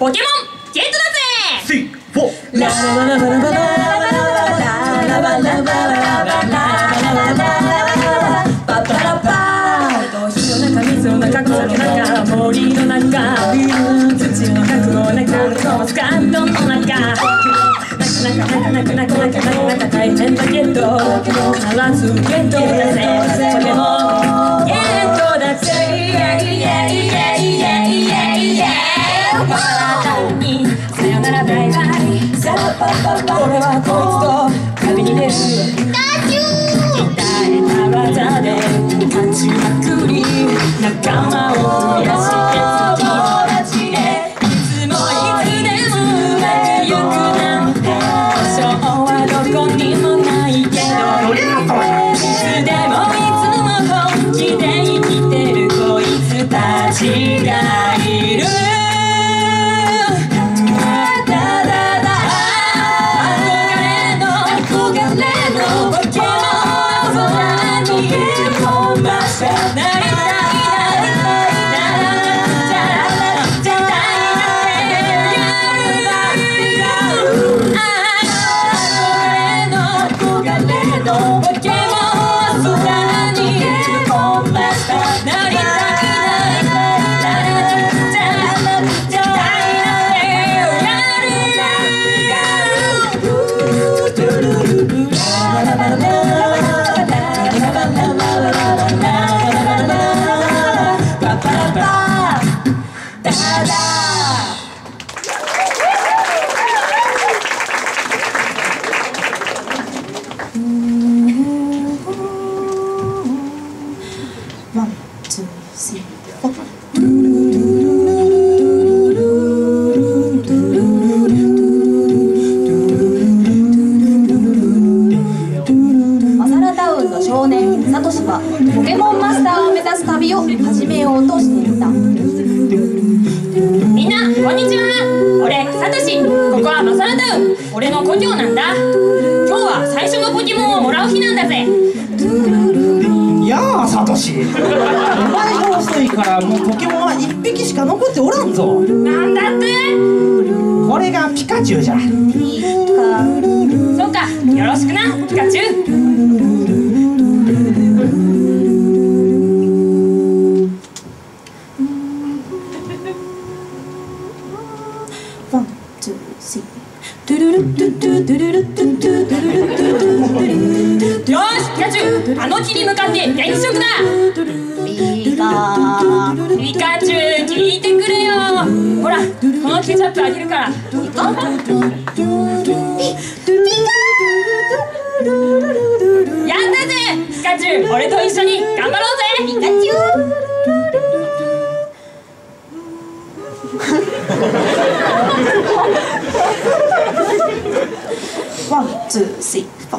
ポケモンゲットだぜ。 ラララララララララララララパパラパー。火の中水の中草の中森の中土の中の中のスカートの中なか大変だけど必ずゲットだぜ。ポケモンゲットだぜ。さよならバイバイ。俺はこいつと旅に出る。鍛えた技で勝ちまくり仲間を増やして友達へいつもいつでもうまくいくなんて保証はどこにもないけどいつでもいつも本気で生きてるこいつたちがいる。ポケモンマスターを目指す旅を始めようとしていた。みんなこんにちは。俺サトシ。ここはマサラタウン。俺の故郷なんだ。今日は最初のポケモンをもらう日なんだぜ。 やあサトシ、お前が遅いからもうポケモンは1匹しか残っておらんぞ。 なんだって。 これがピカチュウじゃ。 そうか、よろしくなピカチュウ。よしピカチュウ、あの木に向かって電気ショックだ。ピカチュウ聞いてくれよ。ほらこのケチャップあげるから。やったぜピカチュウ、俺と一緒に頑張ろうぜピカチュウ。 ワン、ツー、スリー、フォー。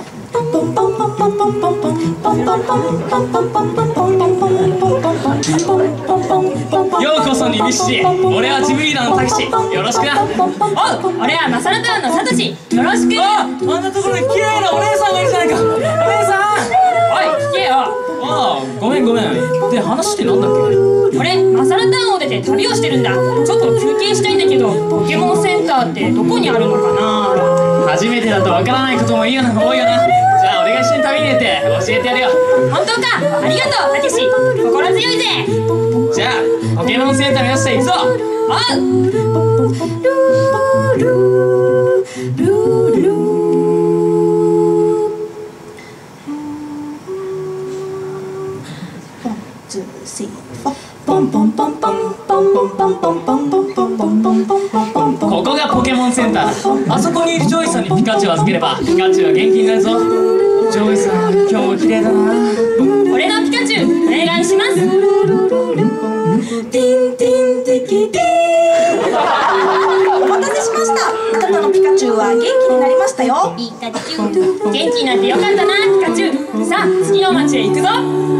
ようこそニビシチ。俺はジブリーダーのタキシ。よろしくな。 おう、俺はマサラタウンのサトシ。よろしく。 あんなところに綺麗なお姉さんがいるじゃないか。お姉さん。 おい聞けよ。 ああ、ごめん。で話ってなんだっけ。 俺マサラタウンを出て旅をしてるんだ。ちょっと休憩したいんだけど、ポケモンセンターってどこにあるのかな。 初めてだとわからないことも多いよな。じゃあ俺が一緒に旅に出て教えてやるよ。 本当か、ありがとうたけし、心強いぜ。 じゃあポケモンセンター目指していくぞ。 おう。 ここがポケモンセンターだ。あそこにいるジョイさんにピカチュウを預ければピカチュウは元気になるぞ。ジョイさん、今日も綺麗だな。 俺のピカチュウお願いします。 ティンティンテキティー。お待たせしました。あなたのピカチュウは元気になりましたよ。 ピカチュウ、元気になってよかったなピカチュウ。さあ次の町へ行くぞ。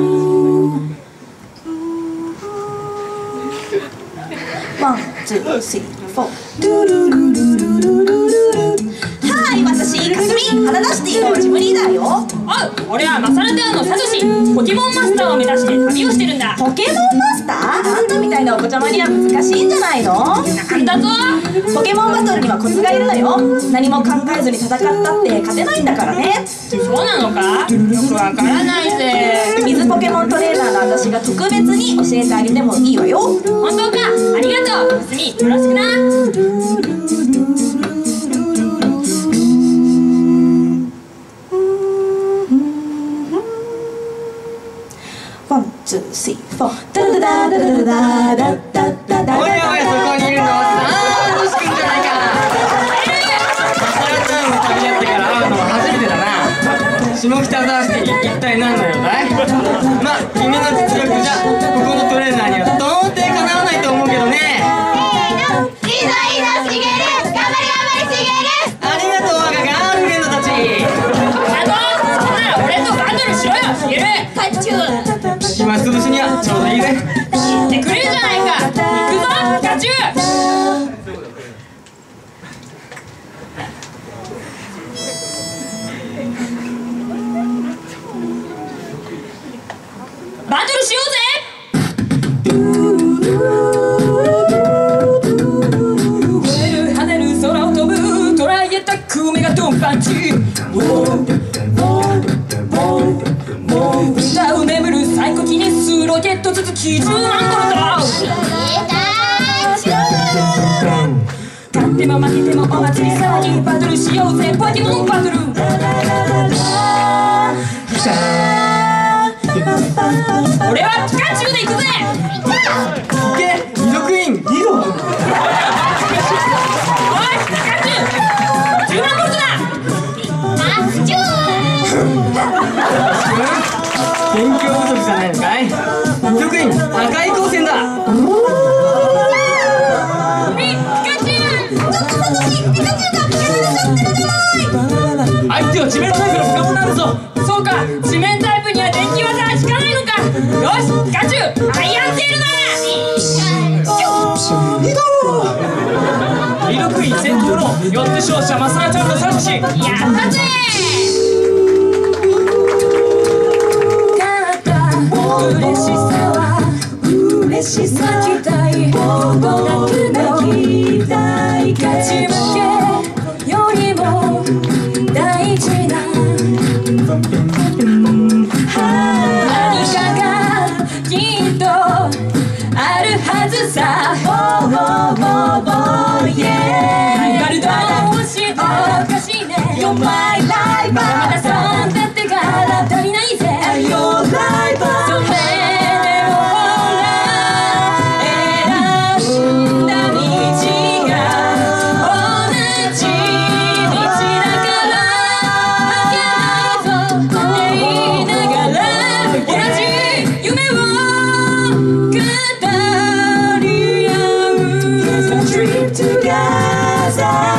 ワン、ツー、スリー、フォー。はい、私かすみ。 花田シティのジムリーダーよ。 俺はマサラタウンのサトシ。ポケモンマスターを目指して旅をしてるんだ。 ポケモンマスター？あんたみたいなお子ちゃまには難しいんじゃないの？ なんだぞ。 ポケモンバトルにはコツがいるのよ。何も考えずに戦ったって勝てないんだからね。 そうなのか？よくわからないぜ。 水ポケモントレーナーの私が特別に教えてあげてもいいわよ。 本当か？ありがとう。すみ、よろしくな。 ワン、ツー、スリー、フォー。ダダダダダダダダダダダ。 おいおい、そこにいるのはサトシくんじゃないか。マサラタウンの旅やってから会うのは初めてだな。下北沢シティ、一体何の用だい？まあ、君の実力じゃここのトレーナーには到底かなわないと思うけどね。 いいぞいいぞ、しげる、頑張れ頑張れしげる。 ありがとう、我がガールフレンドたち。 そんなら俺とバトルしろよ、しげる。 パッチュー。 暇つぶしにはちょうどいいぜ。 言ってくれるじゃないか。行くぞ、ピカチュウ。バトルしようぜ。燃える跳ねる空を飛ぶトライアタックメガトンパンチ。歌う眠るサイコキネスロケット続き10万ボルト。勝っても負けてもお祭り騒ぎ。バトルしようぜ、ポケモンバトル。俺はピカチュウで行くぜ。 いけ、ミドクイーン。 リロおいピカチュウ、10万ボルトだ。 マスチュ勉強不足じゃないのかい？ミドクイーン、赤い光線だ。 ピカチュウ。 ピカチュウがやられちゃってるじゃない。 相手は地面タイプのポケモンなんだぞ。 そうか、地面タイプには電気技は効かないのか。よし、ピカチュウ、アイアンテールだ。 ミドクイーン先頭のよって勝者マサラちゃんとサトシ。 やったぜ。勝った嬉しさは嬉しさ。泣きたいほど泣きたい。勝ち負けよりも大事な何かがきっとあるはずさ。ライバル同士おかしいね。You're my rival。まだそんだってから足りないぜ。You're rival。それでもほら選んだ道が同じ道だから負けないぞって言いながら同じ夢を語り合う。Dream together。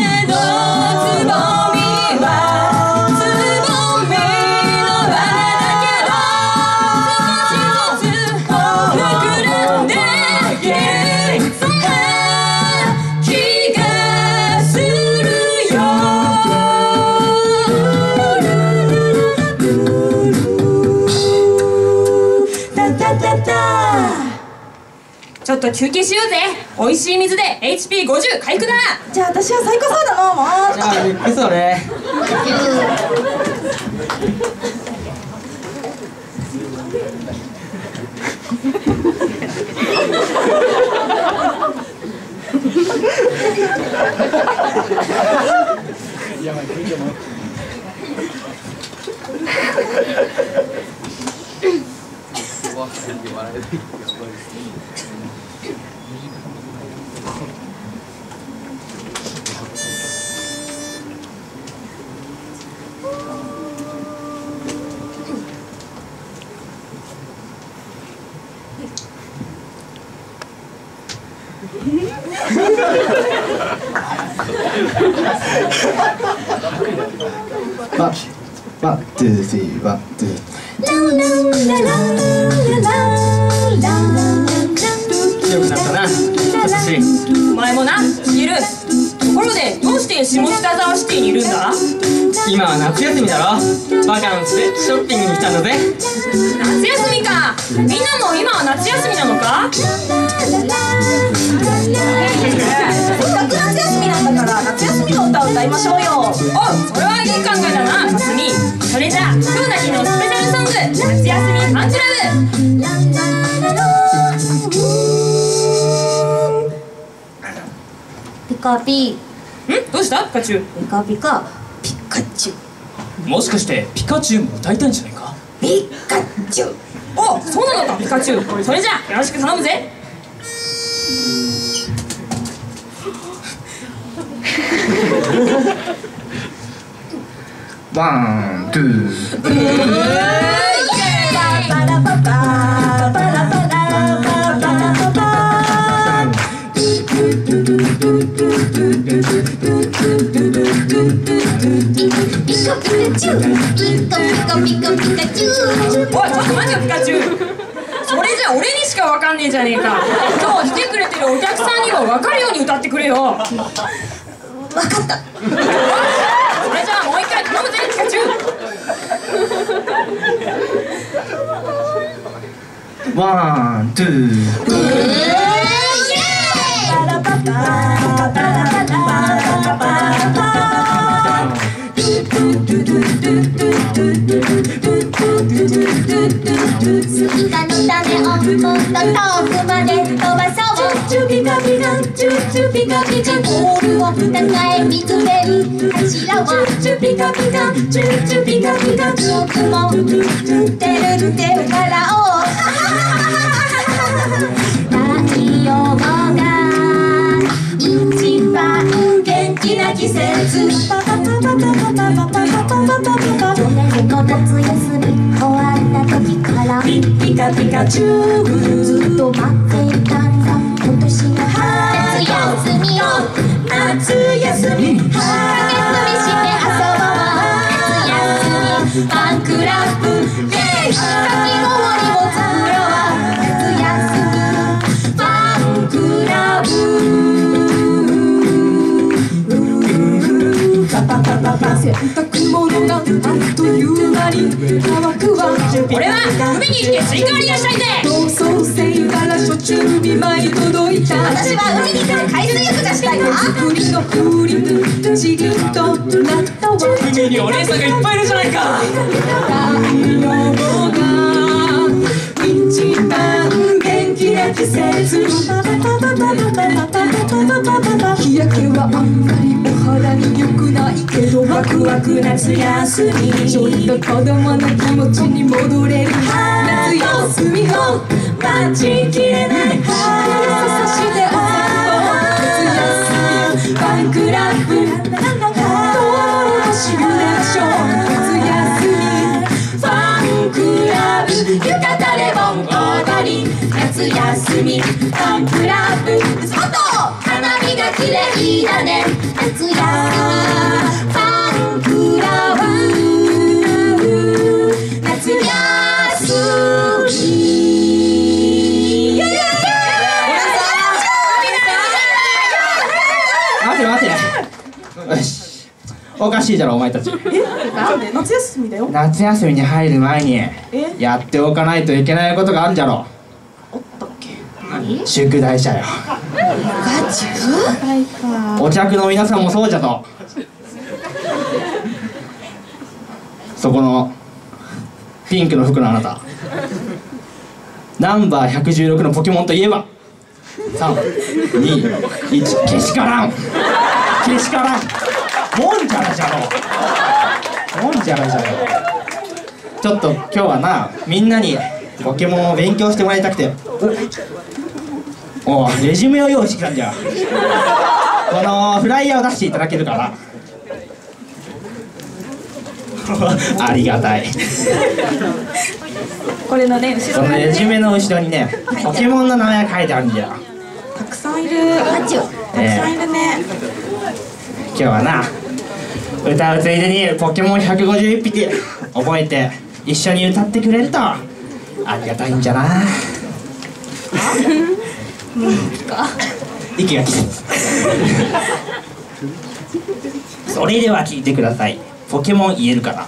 ちょっと休憩しようぜ。美味しい水で HP50 回復だ。 じゃあ私は最高そうだのもう。 じゃあ、ミックス俺。 ワン、ツー、スリー、ワン、ツー。 強くなったな、サトシ。 お前もな、シゲル。ところでどうして下北沢シティにいるんだ？ 今は夏休みだろ。バカンスでショッピングに来たんだぜ。 夏休みか。みんなも今は夏休みなのか。せっかく夏休みなんだから夏休みの歌を歌いましょうよ。お、それはいい考えだな、かすみ。それじゃあ今日だけのスペシャルソング、夏休みファンクラブ。 ピカピどうしたピカチュウ。 ピカピカピカチュウもしかしてピカチュウも歌いたいんじゃないか。 ピカチュウ。 お、そうなのかピカチュウ。それじゃあよろしく頼むぜ。 ワン、ツー。 パラパパパラパラパラパパ。ピカピカチュウ、ピカピカピカピカチュウ。 おい、ちょっと待ってよピカチュウ。それじゃ俺にしかわかんねえじゃねえか。今日来てくれてるお客さんにもわかるように歌ってくれよ。 わかった。 それじゃあもう一回頼むぜピカチュウ。 ワン、ツー。 パラパパパラパラパラパ。スイカの種をもっと遠くまで飛ばそう。チュピカピカチュチュピカピカ。ボールを高へ見つめる柱はチュピカピカチュチュピカピカ。僕もてるてるからを太陽が一番元気な季節。去年の夏休み終わった時からピピカピカチュウずっと待っていたんだ。今年の夏休みを夏休みして遊ぼう。夏休みファンクラブイエイ。かき氷を作ろう。夏休みファンクラブ。洗濯物があっという間に乾くわ。 俺は海に行ってスイカ割りがしたいぜ。 同窓生から初中見舞い届いた。私は海に行って海水浴がしたいわ。作りの風鈴ちぎっとなったわ。 海にお姉さんがいっぱいいるじゃないか。 太陽が一番元気な季節。日焼けはあんまりお肌に良くないけどワクワク夏休み。ちょっと子供の気持ちに戻れる夏休みを待ちきれない。そしてお散歩夏休みファンクラブしぐれましょう。夏休みファンクラブ浴衣で盆踊り。夏休みファンクラブ外花見が綺麗だね。夏休みファンクラブ夏休み。 待て待て。よし、おかしいだろお前たち。 なんで夏休みだよ。 夏休みに入る前にやっておかないといけないことがあるんじゃろ。宿題者よ。お客の皆さんもそうじゃと。そこのピンクの服のあなた、ナンバー116のポケモンといえば3、2、1、けしからん。けしからん。もんじゃらじゃろ。もんじゃらじゃろ。ちょっと今日はな、みんなにポケモンを勉強してもらいたくて、おレジュメを用意してきたんじゃ。このフライヤーを出していただけるかな。ありがたい。 これのね後そのろにレジュメの後ろにね、ポケモンの名前が書いてあるんじゃ。 たくさんいる。たくさんいるね。 今日はな、歌うついでにポケモン151匹覚えて一緒に歌ってくれるとありがたいんじゃな。息がきつい。それでは聞いてください。 ポケモン言えるかな。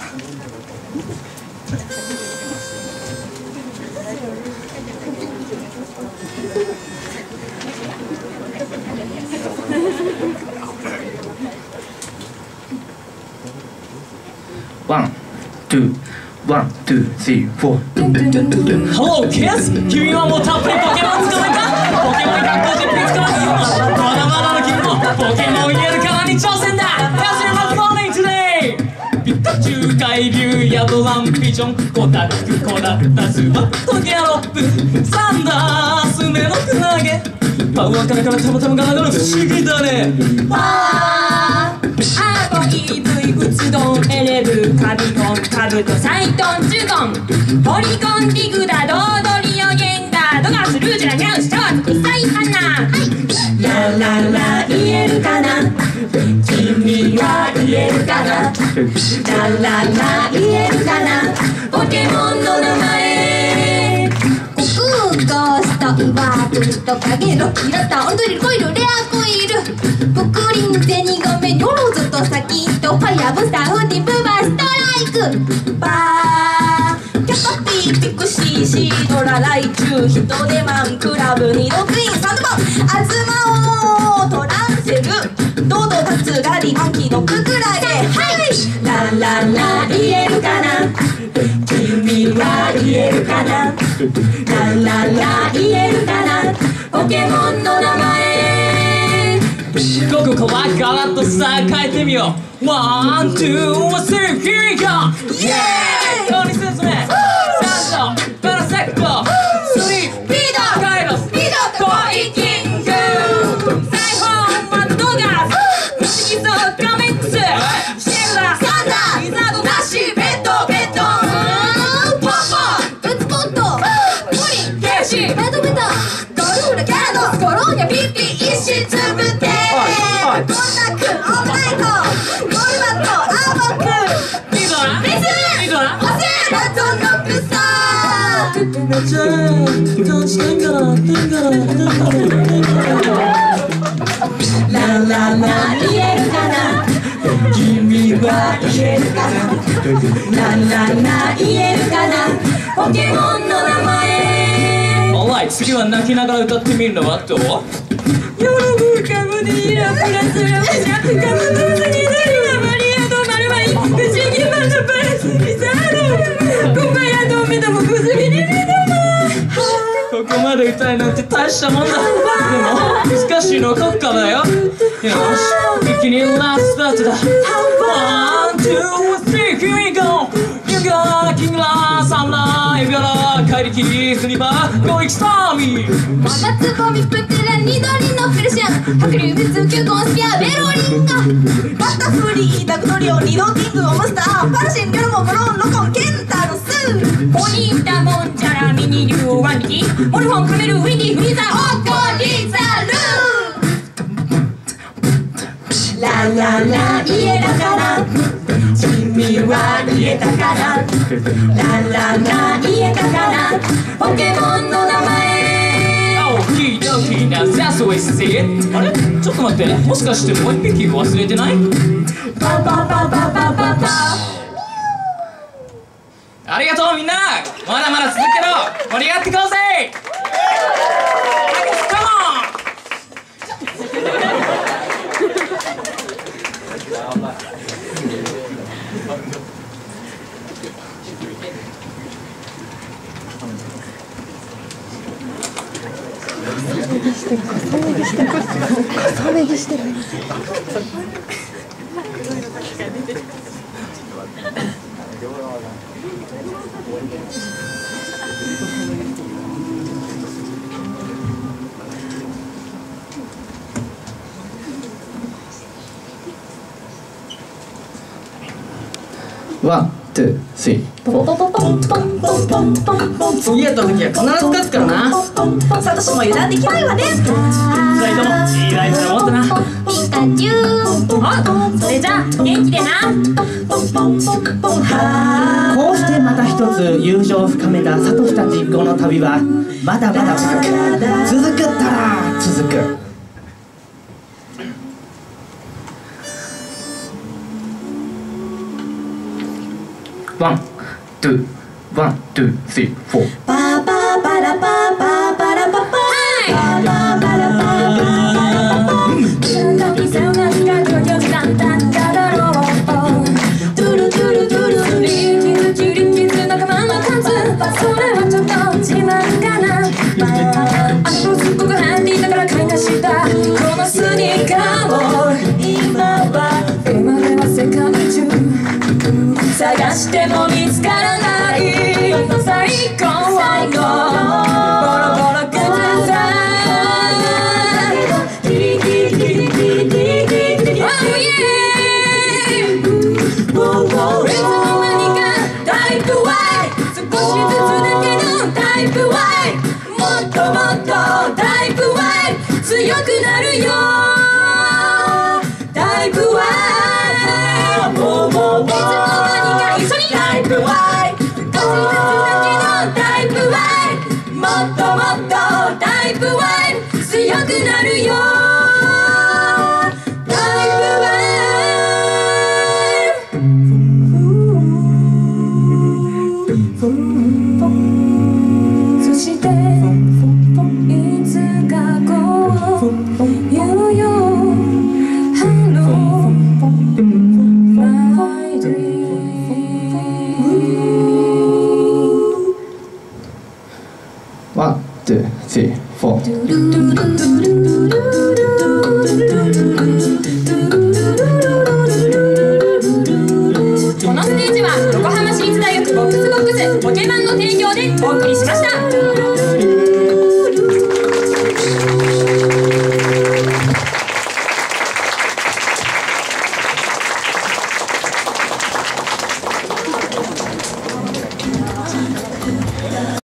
ワン、ツー、ワン、ツー、スリー、フォー。 Hello kids! 君はもうたっぷりポケモン捕まえた？ポケモン150匹捕まえた？まだまだの君もポケモン言えるからに挑戦だ！ How's your morning today? ピカチュウ、海竜、ヤドラン、ピジョン、コタク、コラッタ、スワット、ギャロップ、サンダー、スネのクラゲ、パワーからたまたまが上がる不思議だね。 アーゴ、イブイ、ウツドン、エレブ、カビゴン、カブト、サイトン、ジュゴン、ポリゴン、ディグダ、ドードリオ、ゲンガー、ドガス、ルージュラ、ニャウス、チョウツ、クサイハナ。ラララ言えるかな、君は言えるかな、ラララ言えるかな、ポケモンの名前。 ゴースト、ウワークとカゲロキラタオンドリルコイルレアコイルブクリンゼニガメニョロズとサキットファイヤーブスターフーティブバストライクバーキャパピーピクシーシードラライチュウヒトデマンクラブニドクイーンサンドバンアズマオトランセルドドタツガリマンキノククラゲはいラララ言えるかな、君は言えるかな、ラララ言えるかな、ポケモンの名前。 ここからガラッとさあ変えてみよう。ワン、ツー、スリー、here we go! イエーイ！トニセンスメサンド、パラセクト、スリー、 ピードカイロス、 ピードコイキング、 サイホン、マッドガス、不思議そう、カメックス、シェフラ、 サンダーリザード、 ナッシーベッドベッドポッポウツポットプリンケイシー、 ベトベトドルーラキャラドコローニャピッピ一心つぶってコンタクオーナイトゴルバットアーバックリドラ、 レスリドラ、 オセーラトンロックスターラララ言えるかな、君は言えるかな、ラララ言えるかな、ポケモンの名前。 Alright、次は泣きながら歌ってみるのはどう？ ヨロブカムディラプラスラムシャカムトスギダリラマリアドマルマイ不思議マンドパラスギザードコバヤドメダモクズビリリダここまで歌えなんて大したもんだ。でも難しいのはこっからだよ。よし、一気にラストスタートだ。ワン、ツー、スリー、here we go! ユガー、キングラー、サムラー、エビアラー、怪力、スリバー、ゴーイクスターミー。 マツボミプテラニドリのフェルシャン白竜別キュコンスピアベロリンガバタフリーダクトリオニドキングオムスターパルシンギョルモブロンロコンケンタロスポニータモンジャラミニリュウワンリキモルフォンカメルウィンディフリーザーオコリザルラララ言えたかな、君は言えたかな、ラララ言えたかな、ポケモンの名前。 オッキードッキー、now that's the way to say it。あれちょっと待って、もしかしてもう一匹忘れてない？ パパパパパパパありがとうみんな。まだまだ続けろ。盛り上がってこうぜ。Come on。 ワン、ツー、スリー。 次やった時は必ず勝つからな。 サトシも油断できないわね。 二人ともいいライブだもんだな。 ピカチュウお、それじゃあ元気でな。 こうしてまた一つ友情を深めたサトシたち一行の旅はまだまだ続くったら続く。 ワン、ツー、ワン、ツー、スリー、フォー。 パパパラパパパラパパパパパラパパ探しても見つからない最高のボロボロ靴さOh yeah いつの間にかタイプ Y 少しずつだけのタイプ Y もっともっとタイプ Y 強くなるよタイプ Y いつの間にか一緒にタイプ Y 少しずつだけのタイプ Y もっともっとタイプ Y 強くなるよタイプ Y そしていつかこう言うよ Hello my dream ワン、ツー、スリー、フォー。 このステージは横浜市立大学ボックスボックスポケマンの提供でお送りしました。